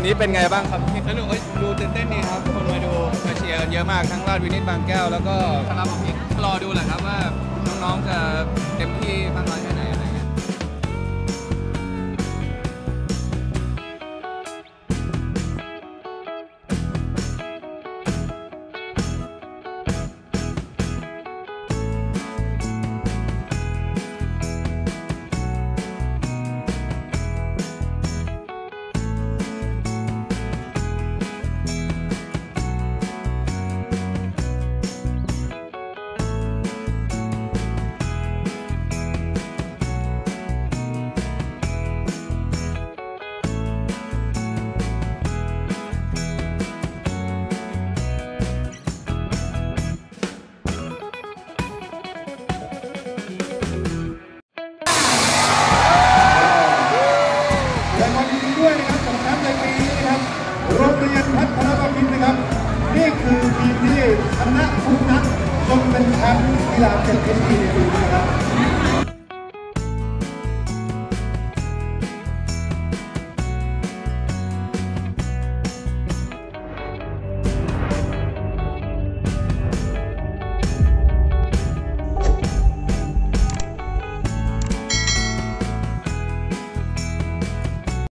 นี้เป็นไงบ้างครับสนุกดูตื่นเต้นดีครับคนมาดูมาเชียร์เยอะมากทั้งราชวินิตบางแก้วแล้วก็คณะบางพิกรอดูแหละครับว่าน้องๆจะเต็มที่มากน้อยแค่ไหนอะไรเงี้ยด้วยนะครับกับแชมป์ในปีนี้นะครับโรงเรียนพัฒนาบพิตรนะครับนี่คือทีมที่ชนะทุกนัดจนเป็นแชมป์กีฬาเจ็ดเอสพีในปีนี้นะครับ